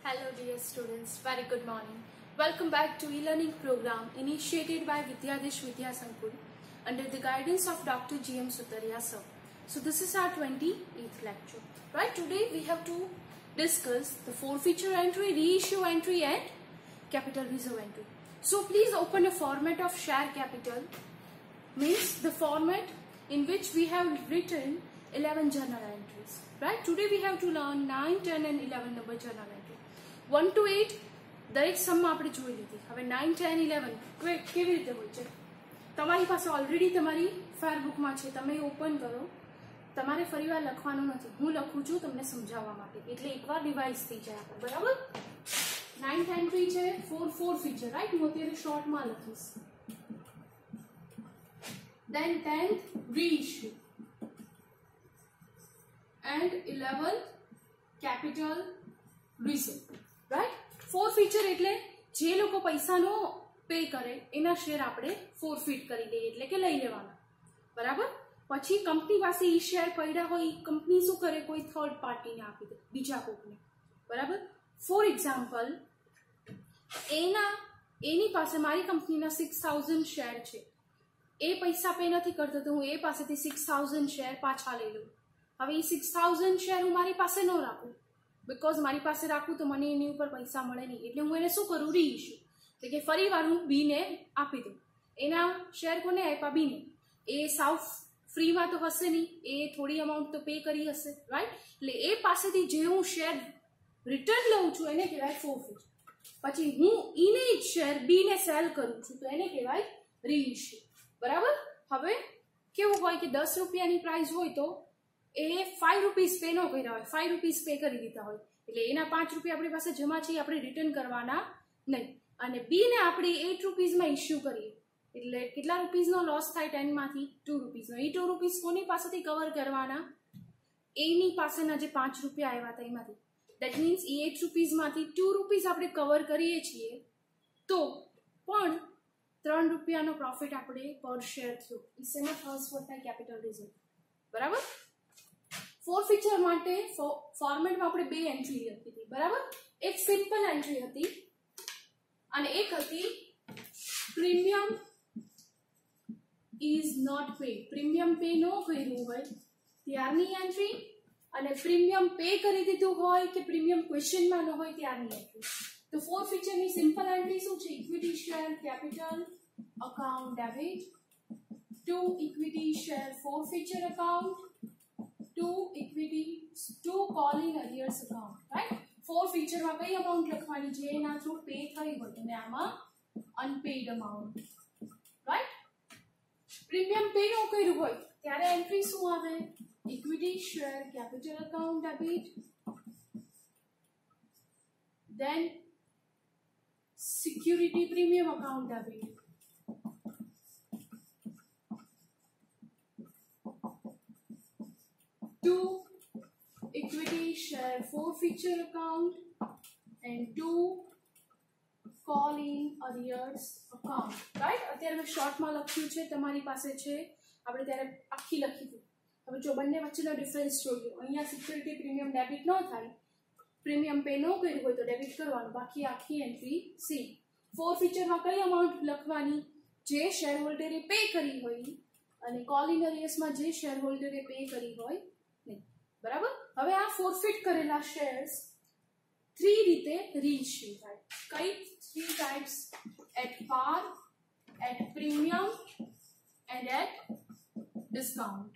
Hello dear students, very good morning. Welcome back to e-learning program initiated by Vidyadesh Vidya Sankul under the guidance of Dr. G.M. Sutaria sir. So this is our 28th lecture. Right, today we have to discuss the forfeiture entry, reissue entry and capital reserve entry. So please open a format of share capital, means the format in which we have written 11 journal entries. Right, today we have to learn 9, 10 and 11 number journal entry. 1 to 8 દરેક સમમાં આપણે જોઈ લીધી. હવે 9, 10, 11 કેવી રીતે હોય છે? તમારી પાસે ઓલરેડી તમારી ફાયર બુકમાં છે, તમે ઓપન કરો. તમારે ફરીવાર લખવાનું નથી, હું લખું છું તમને સમજાવવા માટે, એટલે એકવાર રિવાઇઝ થઈ જાય આપણે. બરાબર? 9th એન્ટ્રી છે ફોર ફીચર, રાઈટ? હું અત્યારે શોર્ટમાં લખીશ. Then 10th reissue and 11th capital reserve. Right, forfeiture એટલે જે લોકો પૈસાનો પે કરે એના શેર આપણે ફોરફીટ કરી દઈએ, એટલે કે લઈ લેવાના. બરાબર? પછી કંપની પાસે ઈ શેર પડ્યા હોય, કંપની શું કરે? કોઈ થર્ડ પાર્ટીને આપી દે, બીજા કોઈને. બરાબર? ફોર એક્ઝામ્પલ, એની પાસે મારી કંપનીના 6000 શેર છે, એ પૈસા પે નથી કરતો, તો હું એ પાસેથી 6000 શેર પાછા લઈ લઉં. હવે એ 6000 શેર હું મારી પાસે ન રાખું, बिकॉज मारी पास राखू तो मैंने एनी ऊपर पैसा मळे नहीं, એટલે હું એને શું કરું? રીઇશ્યુ, એટલે કે ફરીવાર હું બી ને આપી દઉં. એના શેર કોને આપ્યા? બી ને. એ સાવ ફ્રીમાં તો હશે નહીં, એ થોડી અમાઉન્ટ તો પે કરી હશે, રાઈટ? એટલે એ પાસેથી જે હું શેર રિટર્ન લઉં છું એને કહેવાય ફોરફીટ. પછી હું ઈને જ શેર બી ને સેલ કરું છું તો એને કહેવાય રીઇશ્યુ. બરાબર? હવે કેવું હોય કે 10 રૂપિયાની પ્રાઇસ હોય તો એ 5 રૂપીસ પે ન કર્યા હોય, 5 રૂપીસ પે કરી દીધા હોય, એટલે એના 5 રૂપિયા આપણી પાસે જમા છે, આપણે રિટર્ન કરવાના નહીં. અને બી ને આપણે 8 રૂપીસમાં ઇશ્યુ કરીએ, એટલે કેટલા રૂપીસનો લોસ થાય? 10 માંથી 2 રૂપીસનો. એ 2 રૂપીસ કોની પાસેથી કવર કરવાના? એની પાસેના જે 5 રૂપિયા આવ્યા હતા એમાંથી. દેટ મીન્સ એ 8 રૂપીસમાંથી 2 રૂપીસ આપણે કવર કરીએ છીએ, તો પણ 3 રૂપિયાનો પ્રોફિટ આપણે પર શેર થયો. ઇસેના ટ્રાન્સફર થાય કેપિટલ રિઝર્વ. બરાબર? ફોર ફીચર માટે ફોર્મેટમાં આપણે બે એન્ટ્રી લખી હતી. બરાબર? એક સિમ્પલ એન્ટ્રી હતી અને એક હતી premium is not paid. Premium pay ન કર્યું હોય ત્યારની એન્ટ્રી, અને પ્રીમિયમ પે કરી દીધું હોય કે પ્રીમિયમ ક્વેશ્ચનમાં ન હોય ત્યારની એન્ટ્રી. તો ફોર ફીચરની સિમ્પલ એન્ટ્રી શું છે? Equity share capital account debit, to equity share forfeiture account, to calling arrears account. Right? ફોર ફીચરમાં કઈ અમાઉન્ટ લખવાની છે? એના થ્રુ પે થઈ હોય, અને આમાં unpaid amount. Right? Premium pay નો કર્યું હોય ત્યારે એન્ટ્રી શું આવે? Equity share capital account debit, then security premium account debit, two equity share forfeiture account and two calling arrears account. right? અત્યારે મેં શોર્ટમાં લખ્યું છે, તમારી પાસે છે, આપણે ત્યારે આખી લખી હતી. હવે જો બંને વચ્ચેનો ડિફરન્સ જોઈએ. અહીંયા સિક્યુરિટી પ્રીમિયમ ડેબિટ ન થાય, પ્રીમિયમ પે ન કર્યું હોય તો ડેબિટ કરવાનું, બાકી આખી એન્ટ્રી સી. ફોર ફીચરમાં કઈ અમાઉન્ટ લખવાની? જે શેર હોલ્ડરે પે કરી હોય, અને કોલિંગ અરિયર્સમાં જે શેર હોલ્ડરે પે કરી હોય. બરાબર? હવે આ ફોરફીટ કરેલા શેર્સ 3 રીતે રીઇશ્યુ થાય. કઈ 3 types? At par, at premium and at discount.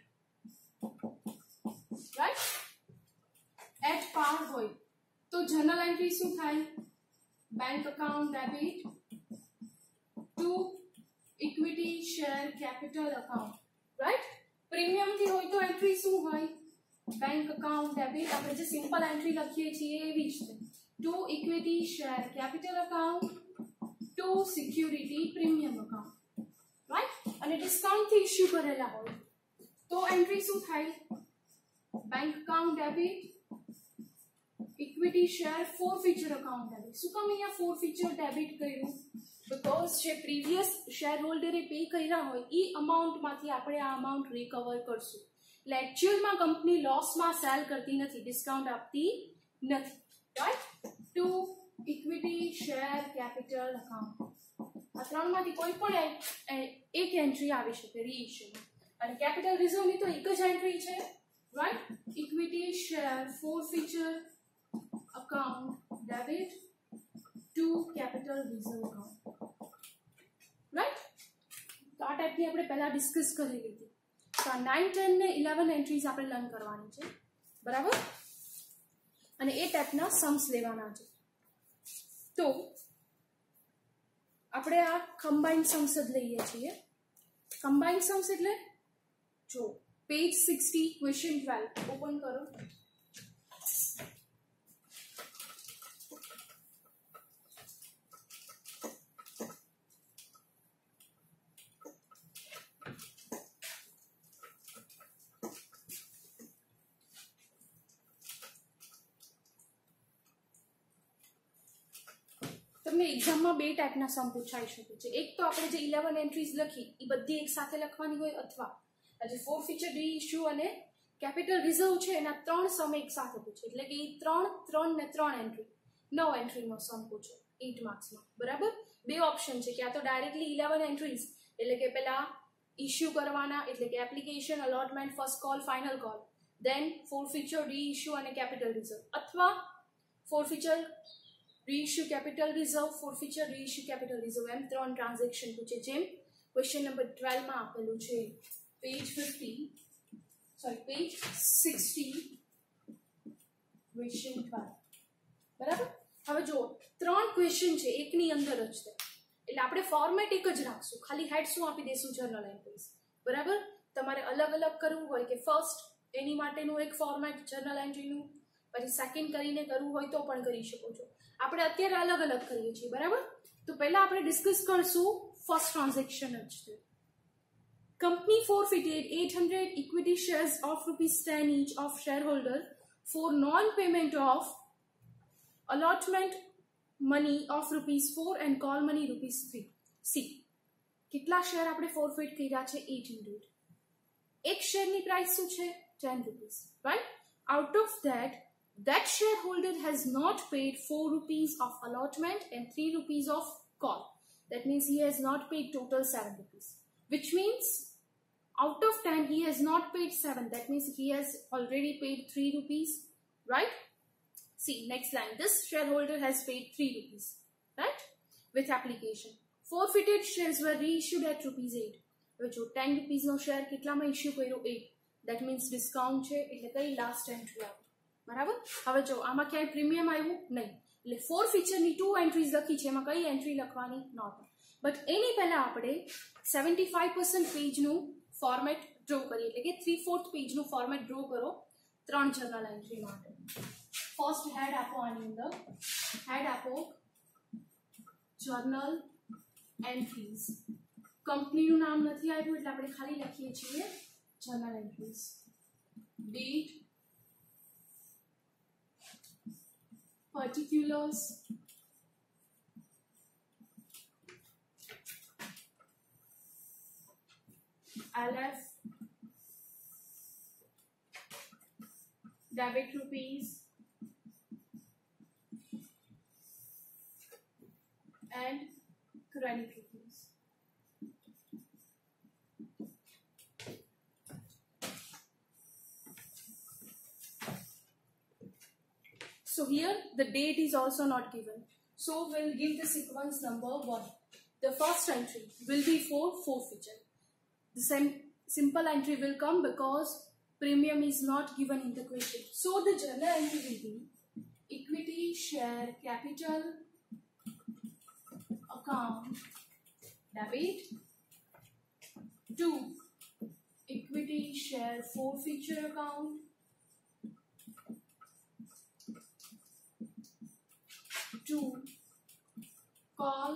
Right? At par હોય તો જનરલ એન્ટ્રી શું થાય? Bank account debit, to equity share capital account. Right? Premium થી હોય તો એન્ટ્રી શું હોય? Bank account debit. આપણે જે સિમ્પલ એન્ટ્રી લખીએ છીએ એવી જ છે. To equity share capital account, to security premium account. Right? અને ડિસ્કાઉન્ટ થી ઇશ્યુ કરેલા હોય તો એન્ટ્રી શું થાય? Bank account debit, equity share forfeiture account debit. શું કામ અહીંયા ફોર ફીચર ડેબિટ કર્યું? બીકોઝ જે પ્રીવિયસ શેર હોલ્ડરે પે કર્યા હોય એ અમાઉન્ટમાંથી આપણે આ અમાઉન્ટ રિકવર કરશું. એટલે એકચ્યુઅલમાં કંપની લોસમાં સેલ કરતી નથી, ડિસ્કાઉન્ટ આપતી નથી. Right? To equity share capital account. આ ત્રણમાંથી કોઈ પણ એક એન્ટ્રી આવી શકે રીઇશ્યુમાં. અને કેપિટલ રિઝર્વની તો એક જ એન્ટ્રી છે, right? Equity share forfeiture account debit to capital reserve account, right? તો આ ટાઈપની આપણે પહેલા ડિસ્કસ કરી લીધી. તો આ 9, 10 ને 11 એન્ટ્રીઝ આપણે લર્ન કરવાની છે, બરાબર? અને એ ટાઈપના સમ્સ લેવાના છે. તો આપણે આ કમ્બાઇન્ડ સમ્સ જ લઈએ છીએ. કમ્બાઇન્ડ સમ્સ એટલે જો પેજ 60 ક્વેશ્ચન 12 ઓપન કરો. તમને એક્ઝામમાં બે ટાઈપના સમ પૂછાઈ શકે છે. એક તો આપણે જે 11 એન્ટ્રીઝ લખી એ બધી એક સાથે લખવાની હોય, અથવા જે ફોરફીચર રીઇશ્યુ અને કેપિટલ રિઝર્વ છે એના 3 સમ એક સાથે પૂછે. એટલે કે એ 3, 3 ને 3 એન્ટ્રી 9 એન્ટ્રીનો સમ પૂછે 8 માર્ક્સમાં, બરાબર? બે ઓપ્શન છે કે આ તો ડાયરેક્ટલી 11 એન્ટ્રીઝ એટલે કે પહેલા ઇશ્યુ કરવાના, એટલે કે application, allotment, first call, final call, then forfeiture reissue અને કેપિટલ રિઝર્વ, અથવા forfeiture reissue capital reserve, forfeiture reissue capital reserve, એમ 3 ટ્રાન્ઝેક્શન પૂછે. જેમ ક્વેશ્ચન નંબર 12 માં આપેલું છે પેજ 60 ક્વેશ્ચન 12, બરાબર? હવે જો 3 ક્વેશ્ચન છે એકની અંદર જ છે, એટલે આપણે ફોર્મેટ એક જ રાખશું, ખાલી હેડ શું આપી દઈશું? જર્નલ એન્ટ્રીઝ, બરાબર? તમારે અલગ અલગ કરવું હોય કે ફર્સ્ટ એની માટેનું એક ફોર્મેટ જર્નલ એન્ટ્રીનું, પછી સેકન્ડ કરીને કરવું હોય તો પણ કરી શકો છો. આપણે અત્યારે અલગ અલગ કરીએ છીએ, બરાબર? તો પહેલા આપણે ડિસ્કસ કરશું ફર્સ્ટ ટ્રાન્ઝેક્શન જ છે. Company forfeited 800 equity shares of ₹10 each of shareholder for non-payment of allotment money of ₹4 and call money ₹3. See, કેટલા શેર આપણે ફોરફિટ કર્યા છે? 800. એક શેરની પ્રાઇસ શું છે? ₹10, right? Out of that shareholder has not paid ₹4 of allotment and ₹3 of call. That means he has not paid total ₹7, which means out of 10 he has not paid 7. That means he has already paid ₹3, right? See, next line. This shareholder has paid ₹3, right? With application. Forfeited shares were reissued at ₹8. Which ₹10 નો share કેટલામાં issue કર્યો? 8. That means discount છે, એટલે કઈ last entry આવે, બરાબર? હવે જો આમાં ક્યાંય પ્રીમિયમ આવ્યું નહીં, એટલે ફોરફીચરની 2 એન્ટ્રીઝ લખી છે, એમાં કઈ એન્ટ્રી લખવાની? નહોતી. બટ એની પહેલા આપણે 75% પેજનું ફોર્મેટ ડ્રો કરીએ, એટલે કે 3/4 પેજનું ફોર્મેટ ડ્રો કરો 3 જર્નલ એન્ટ્રી માટે. ફર્સ્ટ હેડ આપો, આની અંદર હેડ આપો જર્નલ એન્ટ્રીઝ. કંપનીનું નામ નથી આવ્યું એટલે આપણે ખાલી લખીએ છીએ journal entries. Date, particulars, LF, debit rupees, and credit rupees. So here the date is also not given. So we'll give the sequence number 1. The first entry will be for forfeiture. The same simple entry will come because premium is not given in the question. So the journal entry will be equity share capital account debit to equity share forfeiture account to call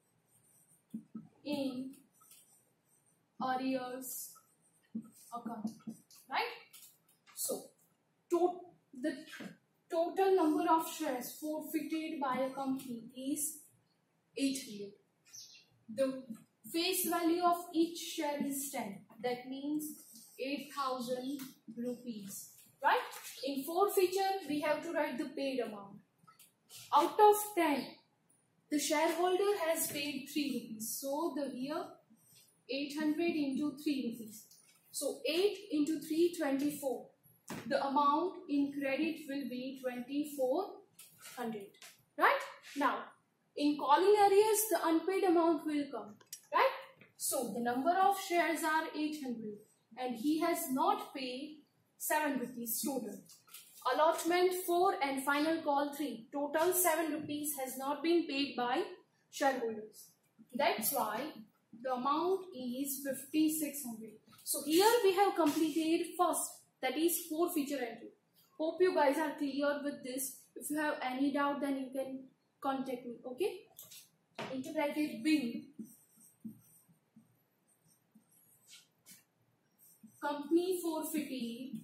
in arrears account, right? So the total number of shares forfeited by a company is 800. The face value of each share is 10. That means 8,000 rupees, right? In forfeiture we have to write the paid amount. Out of 10, the shareholder has paid 3 rupees. So the here 800 into 3 rupees. So 8 into 3, 24. The amount in credit will be 2400. Right? Now, in calling arrears, the unpaid amount will come. Right? So the number of shares are 800 and he has not paid 7 rupees total. Allotment 4 and final call 3. Total 7 rupees has not been paid by shareholders. That's why the amount is 5600. So here we have completed first, that is forfeiture entry. Hope you guys are clear with this. If you have any doubt, then you can contact me. Okay? Into bracket bin. Company forfeited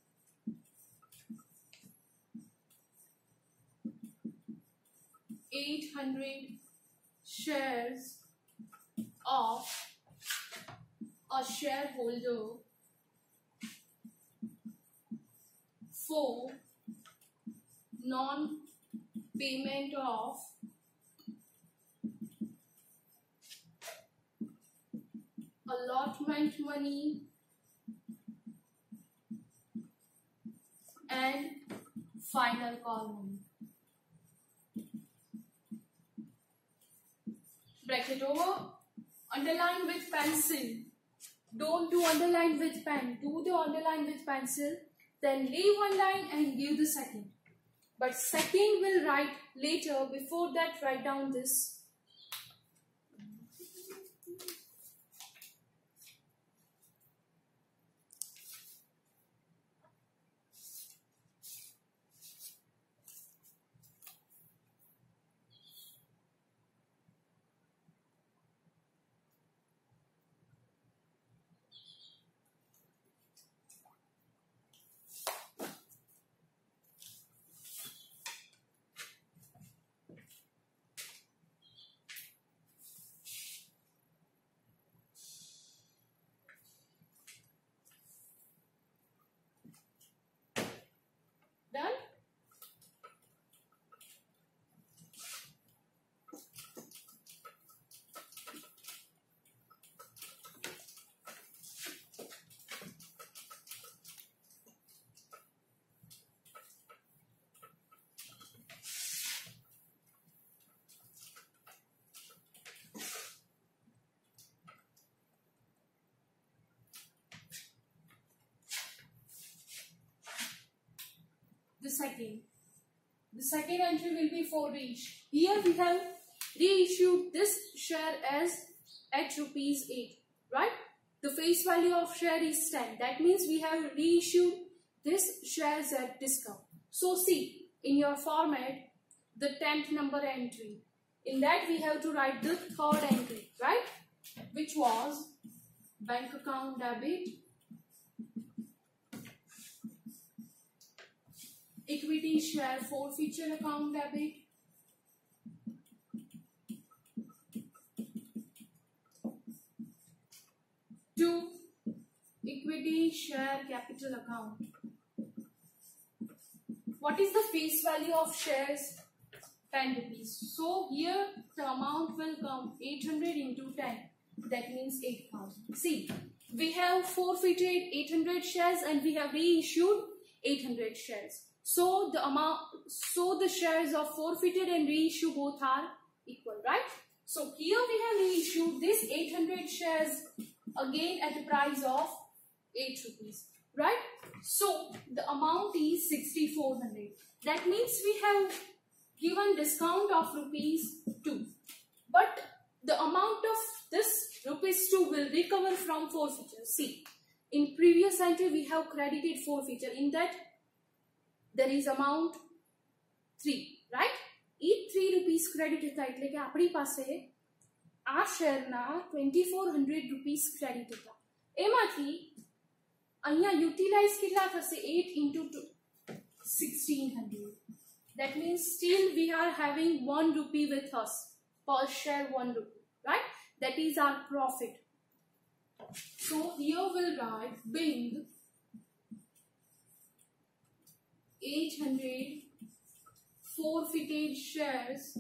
800 shares of a shareholder for non-payment of allotment money and final call money. Bracket over. Underline with pencil. Don't do underline with pen. Do the underline with pencil. Then leave one line and give the second. But second will write later. Before that, write down this. Done? The second entry will be for reissue. Here we have reissued this share as at rupees 8, right? The face value of share is 10. That means we have reissued this shares at discount. So see, in your format, the 10th number entry. In that we have to write the third entry, right? Which was bank account debit, equity share forfeiture account debit, to equity share capital account. What is the face value of shares? 10 rupees. So here the amount will come 800 into 10. That means 8,000. See, we have forfeited 800 shares and we have reissued 800 shares. So the shares of forfeited and reissue both are equal, right? So here we have reissued this 800 shares again at a price of 8 rupees, right? So the amount is 6,400. That means we have given discount of rupees 2. But the amount of this rupees 2 will recover from forfeiture. See, in previous entry we have credited forfeiture. In that there is amount 3, right? Each 3 rupees credit હતા એટલે કે આપણી પાસે આ શેરના 2400 rupees credit હતા. એમાંથી અહીંયા utilise કેટલા થશે? 8 into 2, 1600. That means still we are having 1 rupee with us. Per share 1 rupee, right? That is our profit. So here we'll write being 800 forfeited shares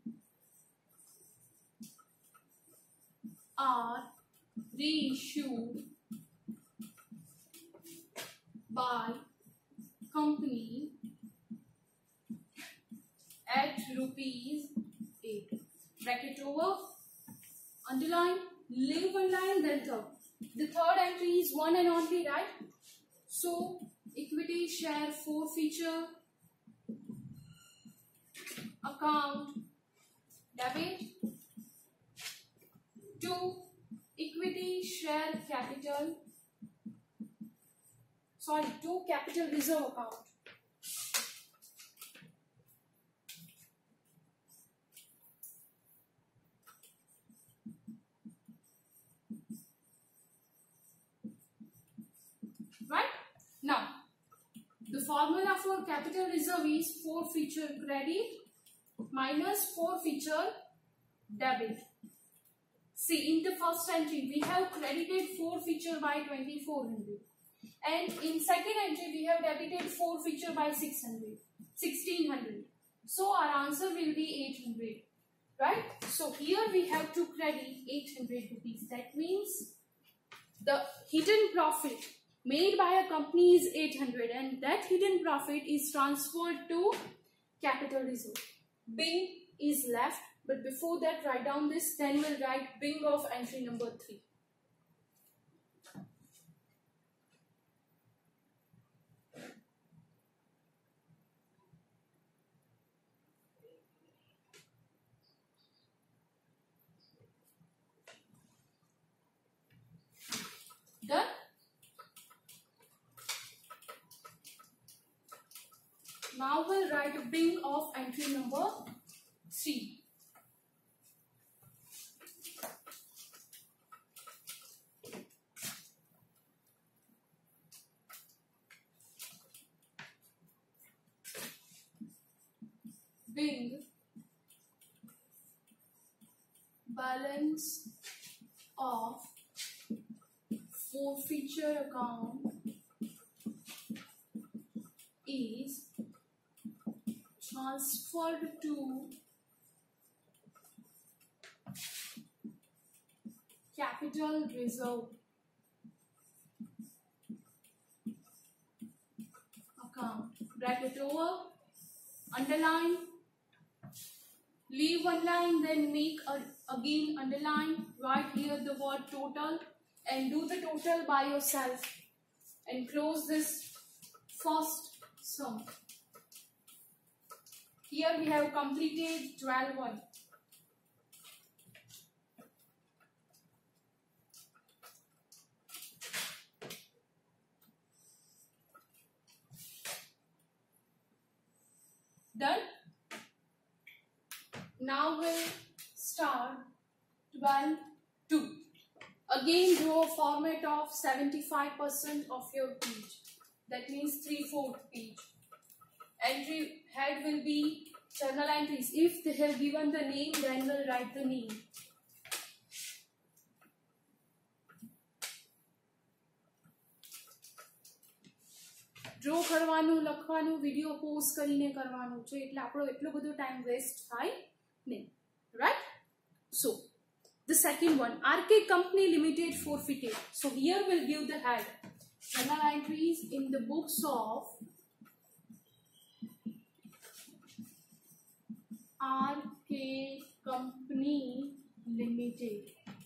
are reissued by company at rupees 8. Bracket over, underline, leave one line, then third. The third entry is one and only, right? So equity share forfeiture account debit to equity share capital, to capital reserve account. Right? Now, the formula for capital reserve is forfeiture credit minus forfeiture debit. See, in the first entry, we have credited forfeiture by 2400. And in second entry, we have debited forfeiture by 1600. So, our answer will be 800. Right? So, here we have to credit 800 rupees. That means the hidden profit made by a company is 800 and that hidden profit is transferred to capital reserve. Bin is left, but before that write down this, then we'll write bin of entry number 3. Done? Now we'll write a bin of entry number 3. Bin balance of forfeiture account is transferred to capital reserve account. Bracket over, underline, leave one line, then make again underline, write here the word total and do the total by yourself and close this first sum. Here we have completed 12-1. Done? Now we'll start 12-2. Again draw a format of 75% of your page. That means 3/4 page. Entry head will be journal entries. If they have given the name, then we'll write the name. Draw કરવાનું, લખવાનું, video pose કરીને કરવાનું છે એટલે આપણો એટલો બધો time waste થાય નહીં. Right? So, the second one, RK Company Limited forfeited. So, here we'll give the head. Journal entries in the books of RK Company Limited.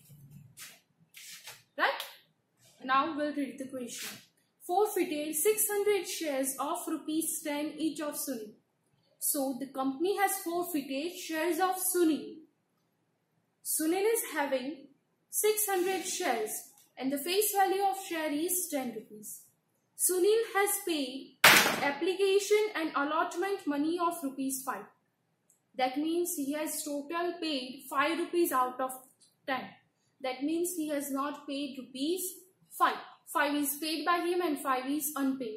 Right? Now we'll read the question. Forfeited 600 shares of rupees 10 each of Sunil. So the company has forfeited shares of Sunil. Sunil is having 600 shares and the face value of share is 10 rupees. Sunil has paid application and allotment money of rupees 5. That means he has total paid 5 rupees out of 10. That means he has not paid rupees 5. 5 is paid by him and 5 is unpaid.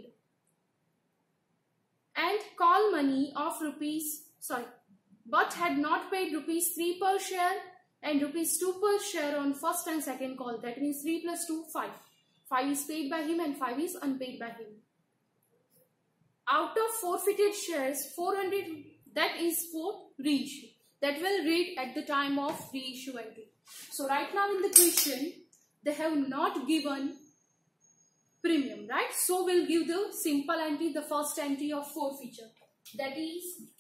And call money of but had not paid rupees 3 per share and rupees 2 per share on first and second call. That means 3 plus 2, 5. 5 is paid by him and 5 is unpaid by him. Out of forfeited shares, 400 that is for reissue. That will read at the time of reissue entry. So right now in the question, they have not given premium, right? So we'll give the simple entry, the first entry of forfeiture. That is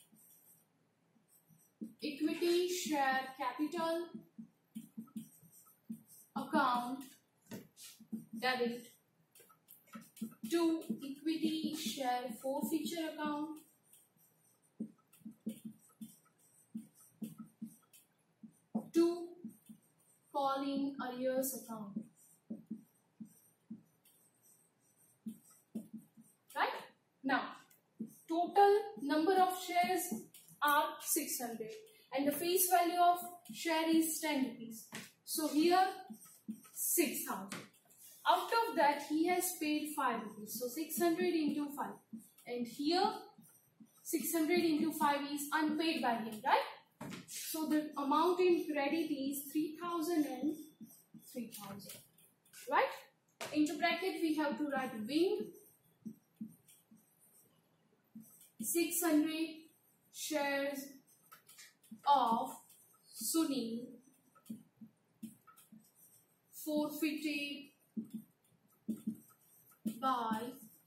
equity share capital account debit to equity share forfeiture account to calling arrears account. Right? Now, total number of shares are 600 and the face value of share is 10 rupees. So here 6,000. Out of that he has paid 5 rupees. So 600 into 5. And here 600 into 5 is unpaid by him, right? So the amount in credit is 3,000 and 3,000. Right? Into bracket we have to write wing 600 shares of Sunil forfeited by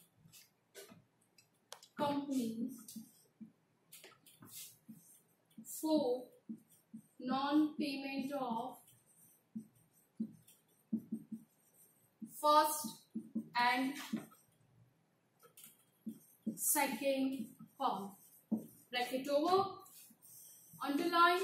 company for non-payment of first and second form. Bracket over, underline,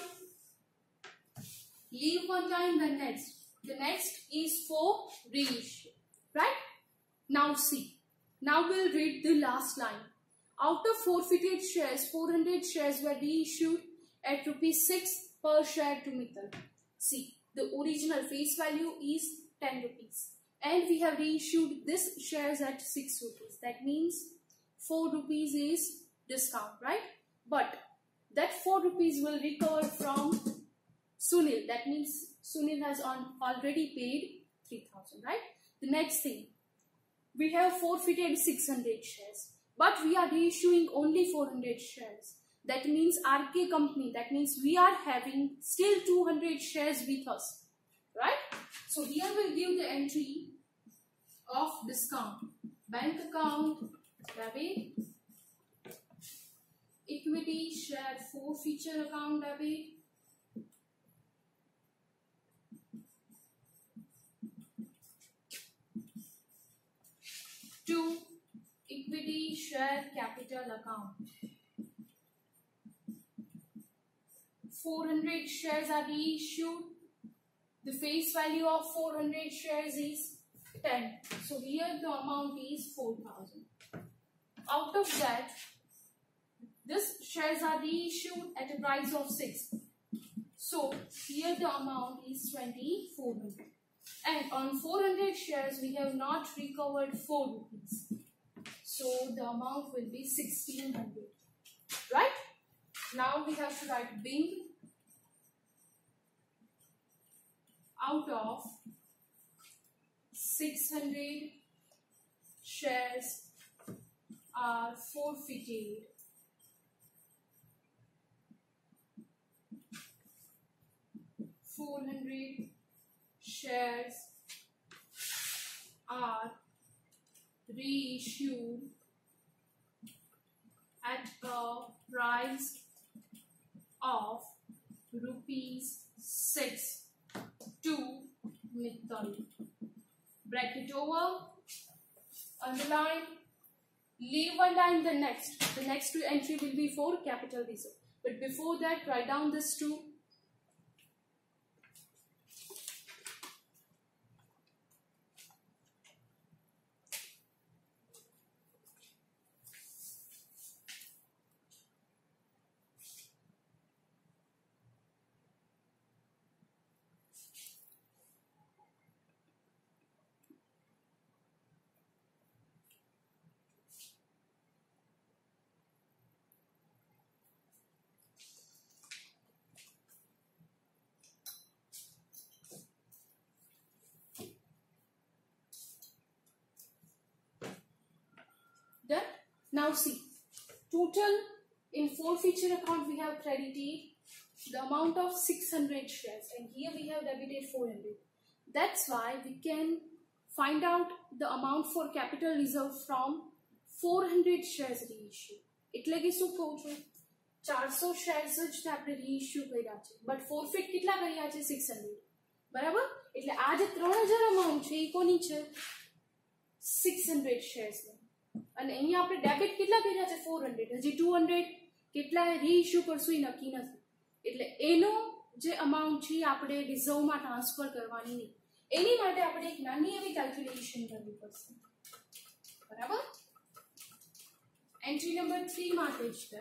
leave one line, the next. The next is for reissue, right? Now see, now we'll read the last line. Out of forfeited shares, 400 shares were reissued at rupees 6 per share to Mittal. See, the original face value is 10 rupees and we have reissued this shares at 6 rupees. That means 4 rupees is discount, right? But that 4 rupees will recover from Sunil. That means Sunil has already paid 3,000, right? The next thing, we have forfeited 600 shares, but we are reissuing only 400 shares. That means RK company, that means we are having still 200 shares with us, right? So here we'll give the entry of discount. Bank account, debit, equity share forfeiture account, debit, to equity share capital account. 400 shares are reissued. The face value of 400 shares is 10. So here the amount is 4,000. Out of that, this shares are reissued at a price of 6. So here the amount is 2,400. And on 400 shares we have not recovered 4 rupees. So the amount will be 1,600. Right? Now we have to write Bing. Out of 600 shares are forfeited, shares are reissued at a price of rupees 6 to Mittal. Bracket over, underline, leave one line, the next. The next entry will be for capital reserve. But before that, write down this 2. Done. Now see, total in forfeiture account we have credited the amount of 600 shares and here we have debited 400. That's why we can find out the amount for capital reserve from 400 shares reissue. એટલે કે શું કહું છું 400 shares જ આપણે reissue કર્યા છે but forfeit કેટલા કર્યા છે 600 બરાબર એટલે આ જે 3000 amount છે એ કોની છે 600 shares ને અને અહીંયા આપણે ડેબિટ કેટલા કર્યા છે 400 હજી 200 કેટલા રીઇશ્યુ કરશું એ નક્કી નથી એટલે એનો જે અમાઉન્ટ છે આપણે રિઝર્વમાં ટ્રાન્સફર કરવાની નહીં એની માટે આપણે એક નાની એવી કેલ્ક્યુલેશન કરવી પડશે બરાબર એન્ટ્રી નંબર 3 માટે છે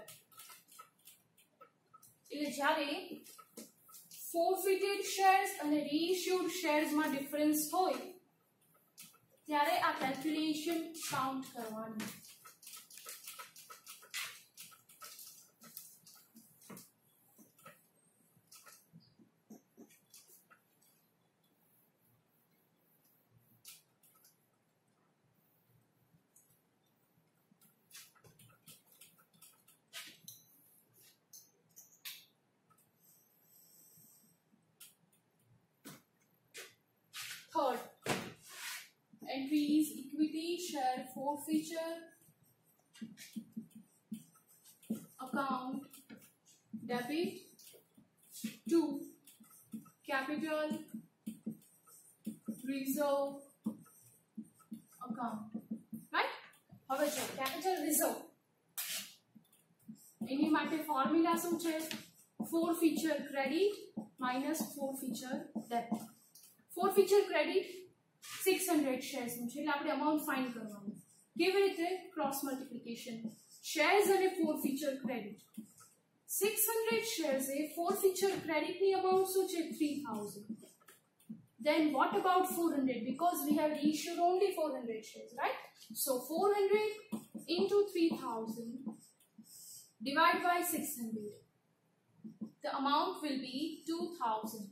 એટલે જ્યારે forfeited shares અને reissued shares માં ડિફરન્સ હોય ત્યારે આ કેલ્ક્યુલેશન કાઉન્ટ કરવાની Third, entry is equity share forfeiture account debit to capital reserve account. Right? હવે જો capital reserve એની માટે ફોર્મ્યુલા શું છે forfeiture credit minus forfeiture debit. forfeiture credit 600 shares નું છે એટલે આપણે અમાઉન્ટ ફાઇન્ડ કરવાનું કેવી રીતે ક્રોસ મલ્ટીપ્લિકેશન શેર્સ અને forfeiture credit 600 shares એ forfeiture credit ની અમાઉન્ટ શું છે 3000 then what about 400 because we have reissued only 400 shares right so 400 into 3000 divided by 600 the amount will be 2000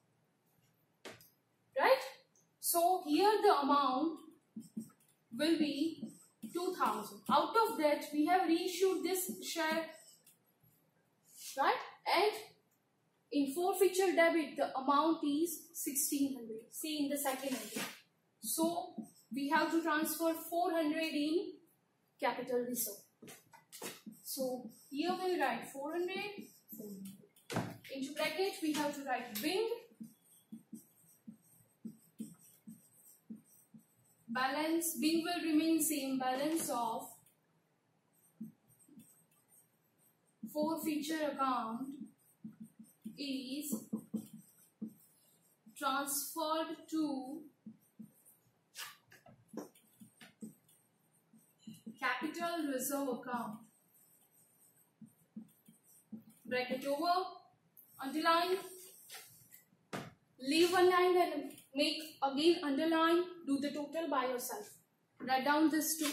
right so here the amount will be 2000 out of that we have reissued this share right and in forfeiture debit the amount is 1600 see in the second entry so we have to transfer 400 in capital reserve so here we write 400 into bracket we have to write wing balance wing will remain same balance of forfeiture account is transferred to capital reserve account bracket over underline leave one line and make again underline do the total by yourself write down this too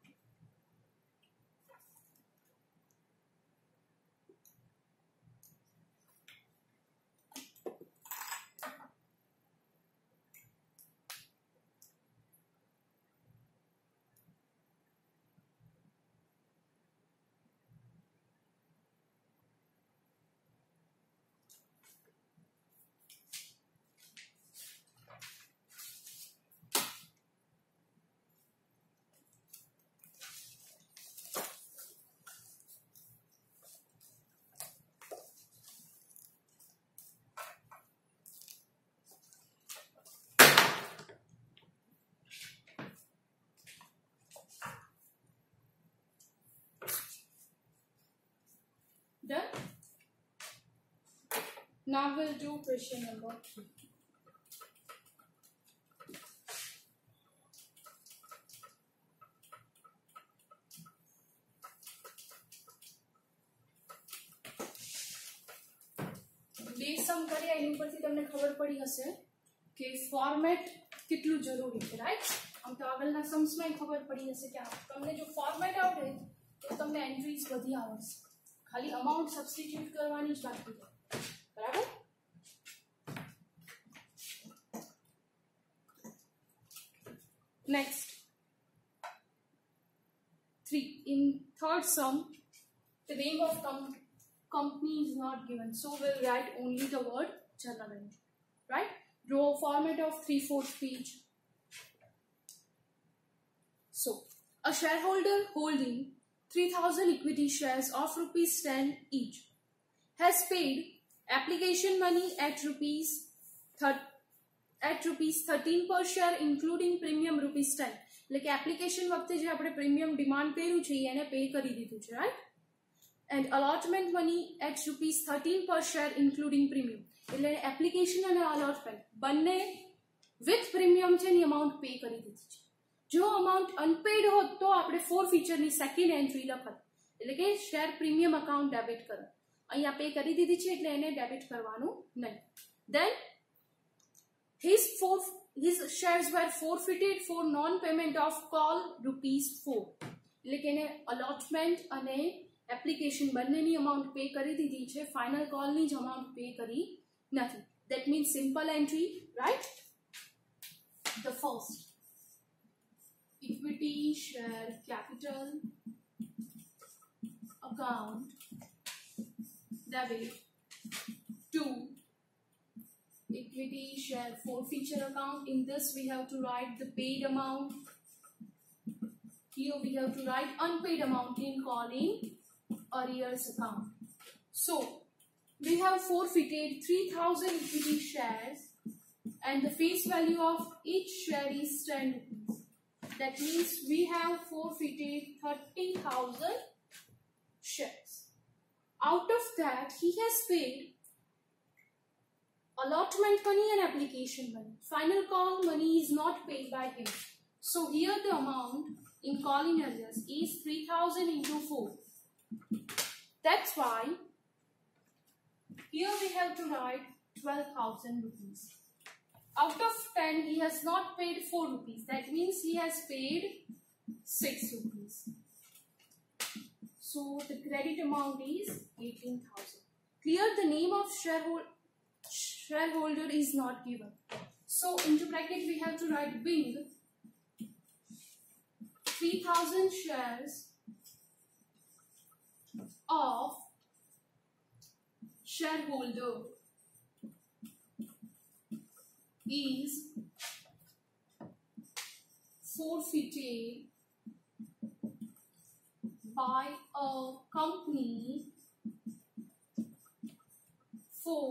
done now we'll do question number 3 બે સમ કર્યા એની ઉપરથી તમને ખબર પડી હશે કે format કેટલું જરૂરી છે રાઈટ આમ તો આગળના सम्सમાં ખબર પડી હશે કે તમને જો ફોર્મેટ આવડે તો તમને એન્ટ્રીઝ બધી આવડશે ખાલી અમાઉન્ટ સબસ્ટિટ્યુટ કરવાની જ બાકી છે બરાબર next 3 in third sum The name of company is not given, so we'll write only the word journal entry, right? Row format of 3/4 page. So, a shareholder holding 3,000 equity shares of rupees 10 each has paid application money at rupees 13 per share including premium rupees 10. એટલે કે application વખતે જે આપણે premium demand કર્યું છે એને pay કરી દીધું છે, right? And allotment money at rupees 13 per share including premium, એટલે એપ્લિકેશન અને અલોટમેન્ટ બંને વિથ પ્રીમિયમ છે એની અમાઉન્ટ પે કરી દીધી છે. જો અમાઉન્ટ અનપેડ હોત તો આપણે ફોર ફીચરની સેકન્ડ એન્ટ્રી લખત, એટલે કે શેર પ્રીમિયમ અકાઉન્ટ ડેબિટ કરો. અહીંયા પે કરી દીધી છે એટલે એને ડેબિટ કરવાનું નહીં. Then his shares were forfeited for non-payment of call rupees 4. એટલે કે એને અલોટમેન્ટ અને એપ્લિકેશન બંનેની અમાઉન્ટ પે કરી દીધી છે, ફાઇનલ કોલની જ અમાઉન્ટ પે કરી નથી. That means simple entry, right? The first, equity share capital account debit to equity share forfeiture account. In this we have to write the paid amount. Here we have to write unpaid amount in calling arrears account. So we have forfeited 3,000 equity shares and the face value of each share is 10 rupees. That means we have forfeited 30,000 shares. Out of that he has paid allotment money and application money. Final call money is not paid by him. So here the amount in calling arrears is 3,000 into 4. That's why here we have to write 12,000 rupees. Out of 10 he has not paid 4 rupees. That means he has paid 6 rupees. So the credit amount is 18,000. Clear? The name of shareholder is not given. So into bracket we have to write Bing 3,000 shares of shareholder is forfeited by a company for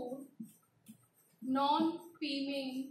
non-payment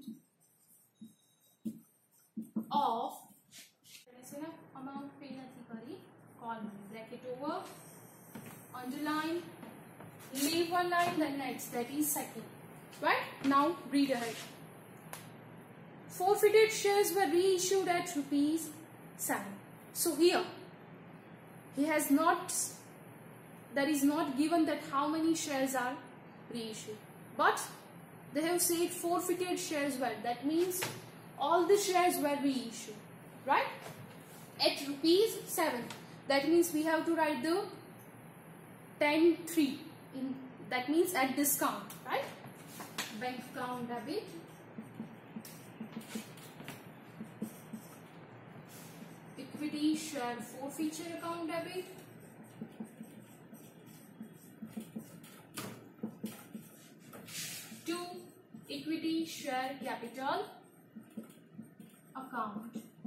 of amount pay nathi kari call money. Bracket over, underline, leave one line, then next, that is second. Right? Now read ahead. Forfeited shares were reissued at rupees 7. So here he has not, there is not given that how many shares are reissued, but they have said forfeited shares were. That means all the shares were reissued, right? At rupees 7. That means we have to write the 10(3) in. That means at discount, right? Bank account debit. Equity share forfeiture account debit. To equity share capital account.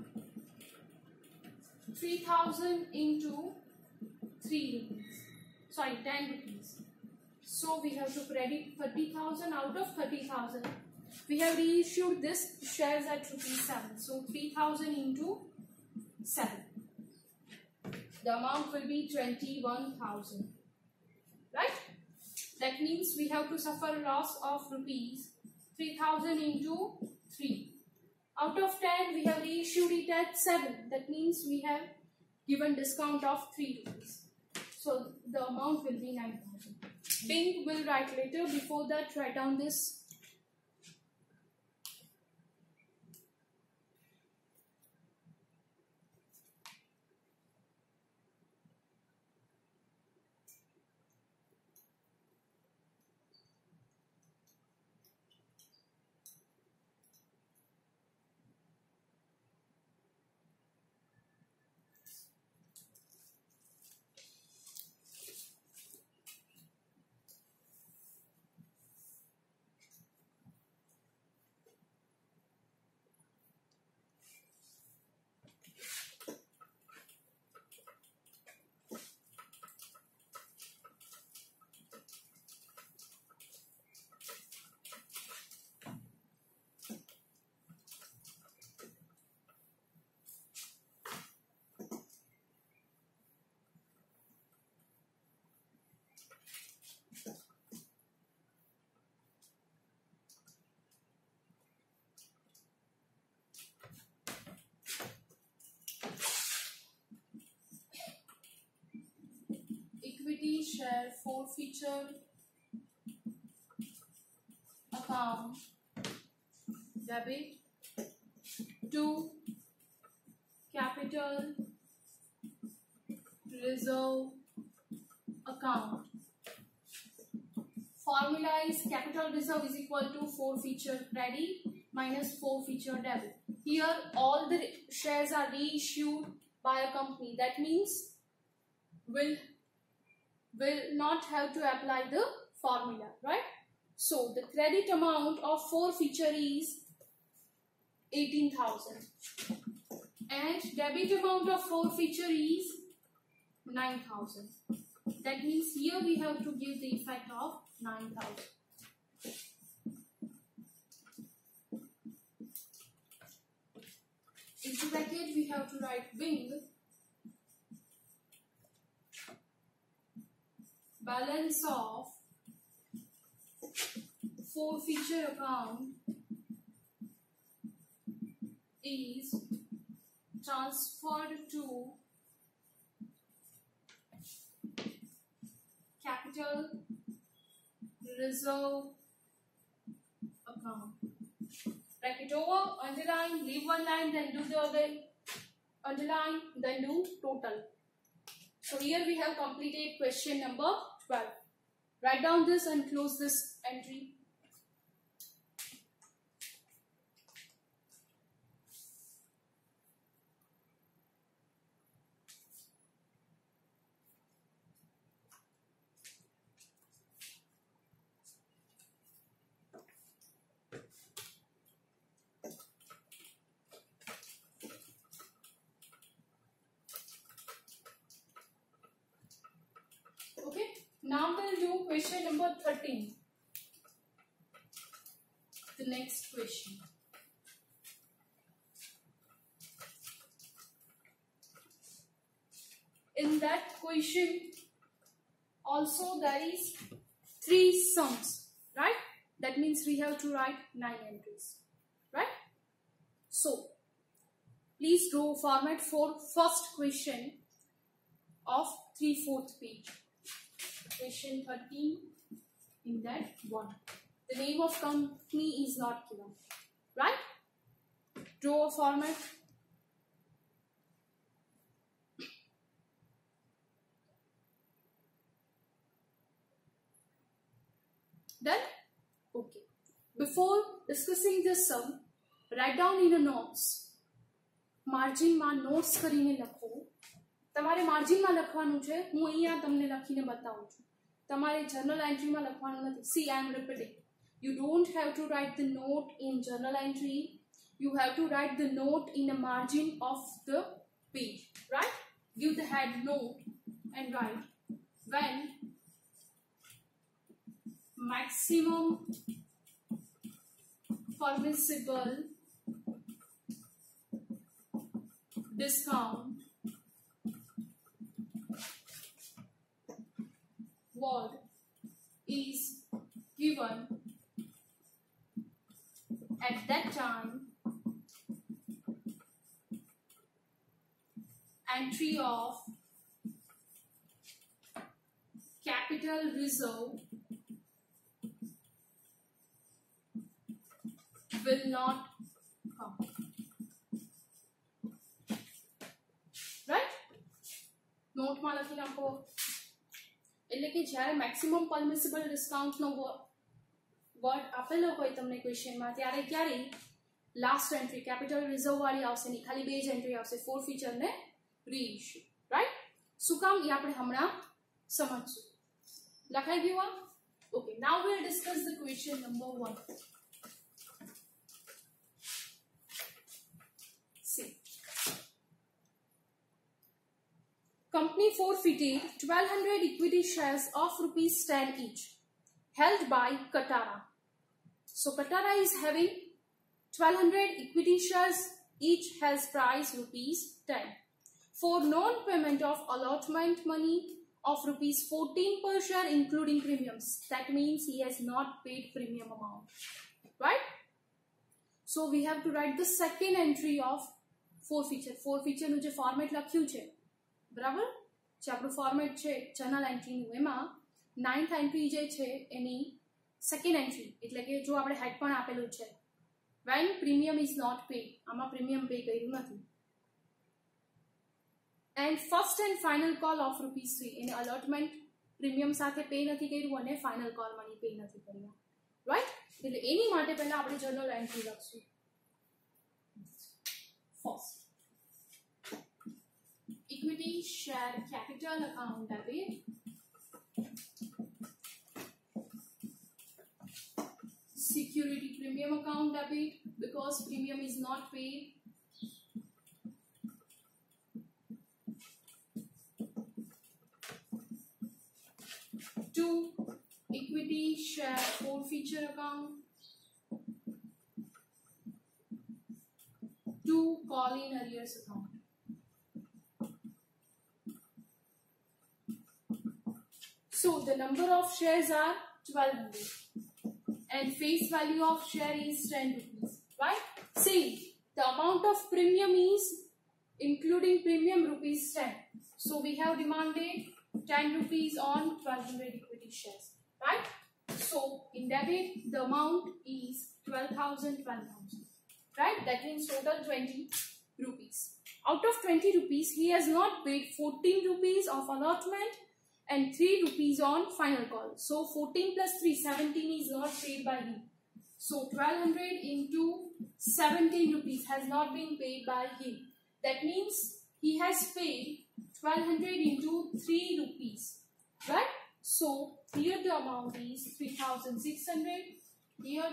3,000 into 3 rupees. Sorry, 10 rupees. So we have to credit 30,000. Out of 30,000, we have reissued this shares at rupees 7. So 3,000 into 7. The amount will be 21,000. Right? That means we have to suffer loss of rupees 3,000 into 3. Out of 10, we have reissued it at 7. That means we have given discount of 3 rupees. So the amount will be 9,000. Bing will write later. Before that, write down this. equity share forfeiture account debit to capital reserve account. Formula is capital reserve is equal to forfeiture credit minus forfeiture debit. Here all the shares are reissued by a company. That means will not have to apply the formula, right? So the credit amount of forfeiture is 18,000 and debit amount of forfeiture is 9,000. That means here we have to give the effect of 9,000. Into bracket we have to write wing balance of forfeiture account is transferred to capital reserve account. Bracket over, underline, leave one line, then do the other, underline, then do total. So here we have completed question number 12. Write down this and close this entry. Okay, now we'll do question number 13. The next question. In that question also there is 3 sums, right? That means we have to write 9 entries, right? So please draw format for first question of 3/4 page. Question 13 in that one. The name of company is not given, right? Draw a format. Done? Okay. Before discussing this sum, write down in a notes. Margin માં notes કરીને લખો. તમારે margin માં લખવાનું છે. હું અહીંયા તમને લખીને બતાવું છું. તમારે જર્નલ એન્ટ્રી માં લખવાનું નથી. See, I am repeating. You don't have to write the note in journal entry. You have to write the note in a margin of the page, right? Give the head note and write when maximum permissible discount word is given at that time, entry of capital reserve will not come. Right? Note માં લખી નાખો. એટલે કે જ્યારે maximum permissible ડિસ્કાઉન્ટનો word આપેલો હોય તમને ક્વેશ્ચનમાં ત્યારે ક્યારે લાસ્ટ એન્ટ્રી કેપિટલ રિઝર્વ વાળી આવશે નહીં, ખાલી 2 જ એન્ટ્રી આવશે, ફોરફીચર ને રીઇશ્યુ, રાઈટ? શું કામ એ આપણે હમણાં સમજશું. લખાઈ ગયું આ? Okay, now we will discuss the question number 1. Company forfeited 1200 equity shares of rupees 10 each held by Katara. So Katara is having 1200 equity shares, each has price rupees 10. For non-payment of allotment money of rupees 14 per share including premiums. That means he has not paid premium amount, right? So we have to write the second entry of forfeiture. Forfeiture નું જે format લખ્યું છે, બરાબર? જે આપણું format છે journal એન્ટ્રીનું, એમાં 9th entry જે છે એની સેકન્ડ એન્ટ્રી, એટલે કે જો આપણે હેડ પણ આપેલું છે when premium is not paid, આમાં પ્રીમિયમ પે કર્યું નથી. And first and final call of ₹3, એને અલોટમેન્ટ પ્રીમિયમ સાથે પે નથી કર્યું અને ફાઇનલ કોલ મની પે નથી કર્યા, રાઈટ. એટલે એની માટે પહેલા આપણે જર્નલ એન્ટ્રી લખશું. First equity share capital account debit, security premium account debit because premium is not paid, two equity share forfeiture account, two call in arrears account. So the number of shares are 1200 and face value of share is 10 rupees, right? See, the amount of premium is including premium ₹10. So we have demanded 10 rupees on 1200 equity shares, right? So in debit the amount is 12,000, right? That means total 20 rupees. Out of 20 rupees he has not paid 14 rupees of allotment and 3 rupees on final call. So 14 plus 3, 17 is not paid by him. So 1200 into 17 rupees has not been paid by him. That means he has paid 1200 into 3 rupees, right? So here the amount is 3,600, here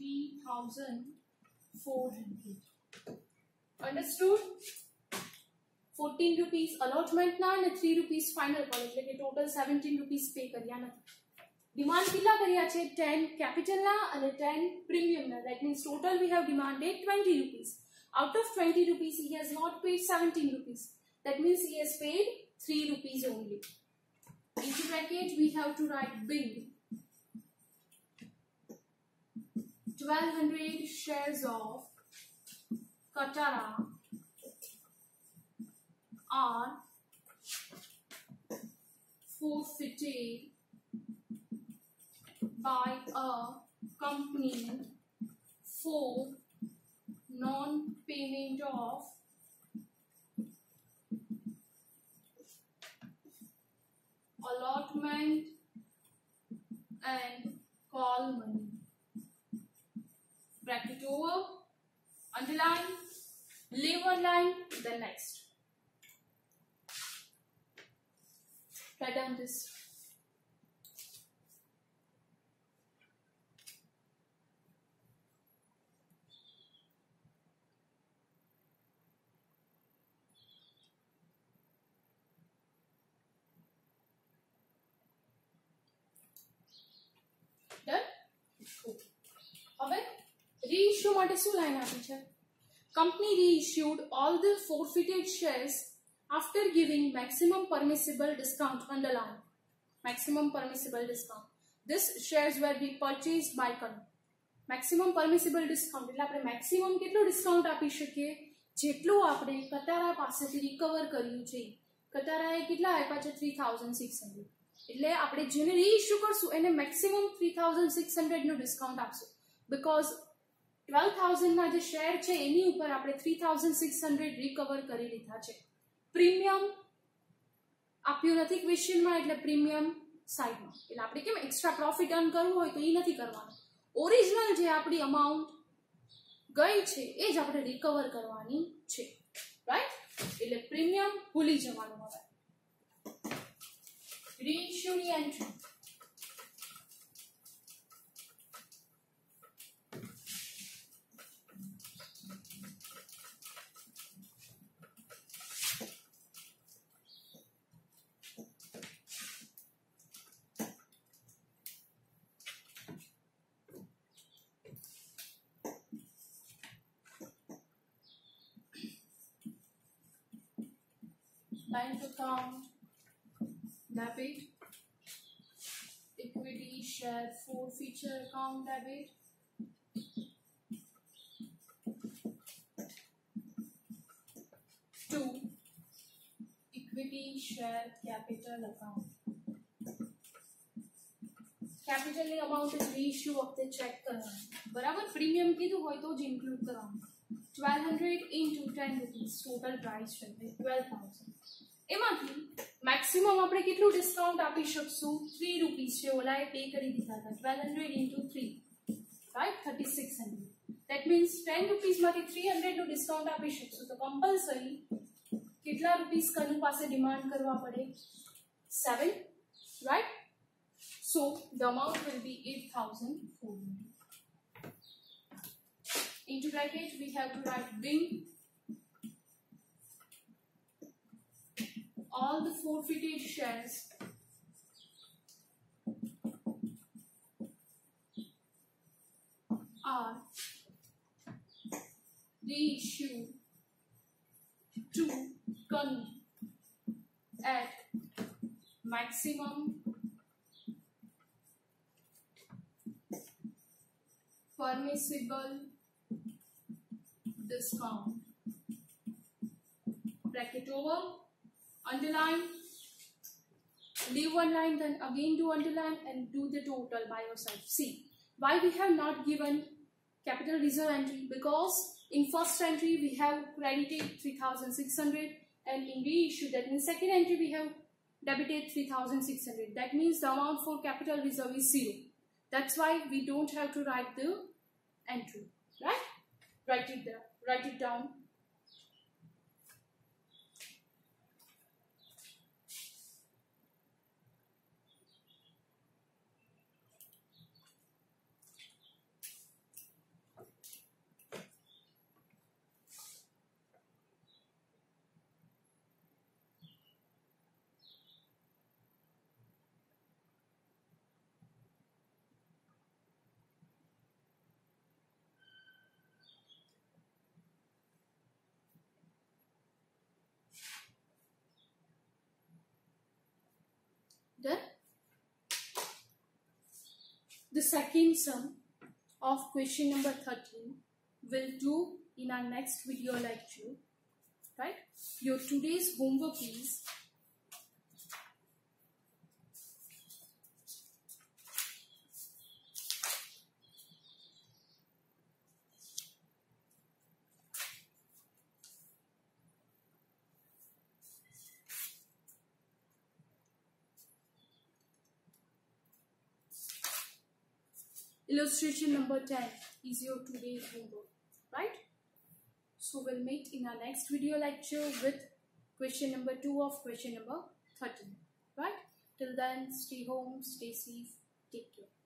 20,400. Understood? 14 rupees allotment ના અને 3 rupees final call, એટલે કે total 17 rupees pay કર્યા નથી. Demand કેટલા કર્યા છે? 10 capital ના અને 10 premium ના. That means total we have demanded 20 rupees. Out of 20 rupees he has not paid 17 rupees. That means he has paid 3 rupees only. Into bracket we have to write bill 1200 shares of Katara are forfeited by a company for non-payment of allotment and call money. Bracket over, underline, leave one line, then next. Write down this. Done? Okay. હવે reissue માટે શું line આપી છે? Company reissued all the forfeited shares after giving maximum permissible discount, underline maximum permissible discount. This shares were be purchased by company. Maximum permissible discount એટલે આપણે maximum કેટલું discount આપી શકીએ? જેટલું આપણે કતારા પાસેથી રિકવર કર્યું છે. કતારાએ કેટલા આપ્યા છે? 3,600. એટલે આપણે જેને રીઇશ્યુ કરશું એને મેક્સિમમ 3,600 નું ડિસ્કાઉન્ટ આપશું. બીકોઝ 12,000 ના જે શેર છે એની ઉપર આપણે 3,600 રિકવર કરી લીધા છે. પ્રીમિયમ આપ્યું નથી ક્વેશ્ચનમાં, એટલે પ્રીમિયમ સાઈડમાં. એટલે આપણે કેમ એક્સ્ટ્રા પ્રોફિટ અર્ન કરવું હોય તો એ નથી કરવાનું. ઓરિજિનલ જે આપણી અમાઉન્ટ ગઈ છે એ જ આપણે રિકવર કરવાની છે, રાઈટ? એટલે પ્રીમિયમ ભૂલી જવાનું. હવે reissue entry. Bank account debit, equity share forfeiture account debit, two equity share capital account capital amount reissue वखते चेक करवानुं बराबर प्रीमियम कीधुं होय तो ज इन्क्लूड करवानुं 1200 into 10 rupees टोटल प्राइस છે 12000 એમાંથી મેક્સિમમ આપણે કેટલું ડિસ્કાઉન્ટ આપી શકશું 3 રૂપીસ છે ઓલાએ પે કરી દીધા હતા 1200 into 3 right 3600 that means 10 rupees માંથી 300 નું ડિસ્કાઉન્ટ આપી શકશું તો કમ્પલસરી કેટલા રૂપીસ કનું પાસે ડિમાન્ડ કરવા પડે 7 right so the amount will be 8400 into bracket we have to write wing all the forfeited shares are reissued to Kanu at maximum permissible discount bracket over underline leave one line then again do underline and do the total by yourself. See why we have not given capital reserve entry because in first entry we have credited 3600 and in reissue that means second entry we have debited 3600 that means the amount for capital reserve is 0. That's why we don't have to write the entry right write it there. Write it down. Then the second sum of question number 13 will do in our next video lecture, right? Your today's homework is illustration number 10 is your today's homework, right? So we'll meet in our next video lecture with question number 2 of question number 13, right? Till then, stay home, stay safe, take care.